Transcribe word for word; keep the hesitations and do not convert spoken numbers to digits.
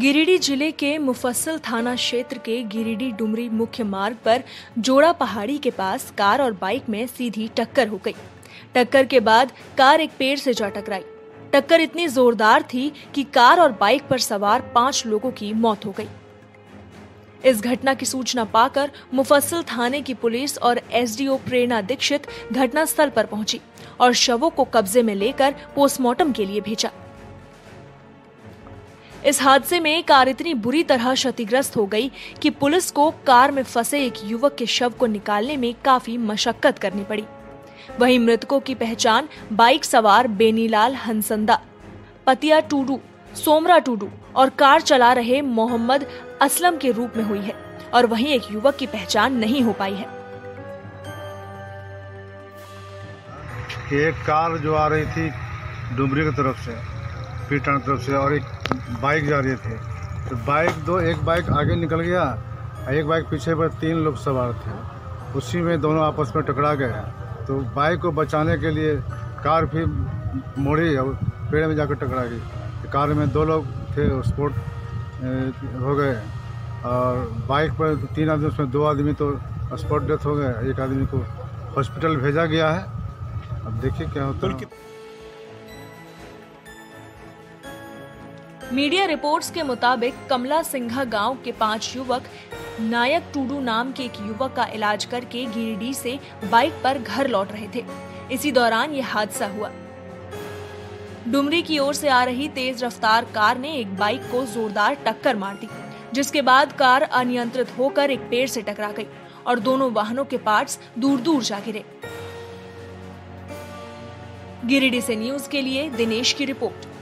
गिरिडीह जिले के मुफस्सिल थाना क्षेत्र के गिरिडीह डुमरी मुख्य मार्ग पर जोड़ा पहाड़ी के पास कार और बाइक में सीधी टक्कर हो गई। टक्कर के बाद कार एक पेड़ से जा टकराई। टक्कर इतनी जोरदार थी कि कार और बाइक पर सवार पांच लोगों की मौत हो गई। इस घटना की सूचना पाकर मुफस्सिल थाने की पुलिस और एसडीओ प्रेरणा दीक्षित घटनास्थल पर पहुंची और शवों को कब्जे में लेकर पोस्टमार्टम के लिए भेजा। इस हादसे में कार इतनी बुरी तरह क्षतिग्रस्त हो गई कि पुलिस को कार में फंसे एक युवक के शव को निकालने में काफी मशक्कत करनी पड़ी। वहीं मृतकों की पहचान बाइक सवार बेनीलाल हंसंदा, पतिया टूडू, सोमरा टूडू और कार चला रहे मोहम्मद असलम के रूप में हुई है और वहीं एक युवक की पहचान नहीं हो पाई है। एक कार जो आ रही थी डुमरी की तरफ से, पीटन की तरफ से, और एक बाइक जा रही थी। तो बाइक दो एक बाइक आगे निकल गया, एक बाइक पीछे पर तीन लोग सवार थे। उसी में दोनों आपस में टकरा गए। तो बाइक को बचाने के लिए कार फिर मोड़ी और पेड़ में जाकर टकरा गई। कार में दो लोग थे, स्पॉट हो गए, और बाइक पर तीन आदमी, उसमें दो आदमी तो स्पॉट डेथ हो गए। एक आदमी को हॉस्पिटल भेजा गया है। अब देखिए क्या होता है। मीडिया रिपोर्ट्स के मुताबिक कमला सिंघा गांव के पांच युवक नायक टूडू नाम के एक युवक का इलाज करके गिरिडीह से बाइक पर घर लौट रहे थे। इसी दौरान यह हादसा हुआ। डुमरी की ओर से आ रही तेज रफ्तार कार ने एक बाइक को जोरदार टक्कर मार दी, जिसके बाद कार अनियंत्रित होकर एक पेड़ से टकरा गई और दोनों वाहनों के पार्ट्स दूर दूर जा गिरे। गिरिडीह से न्यूज के लिए दिनेश की रिपोर्ट।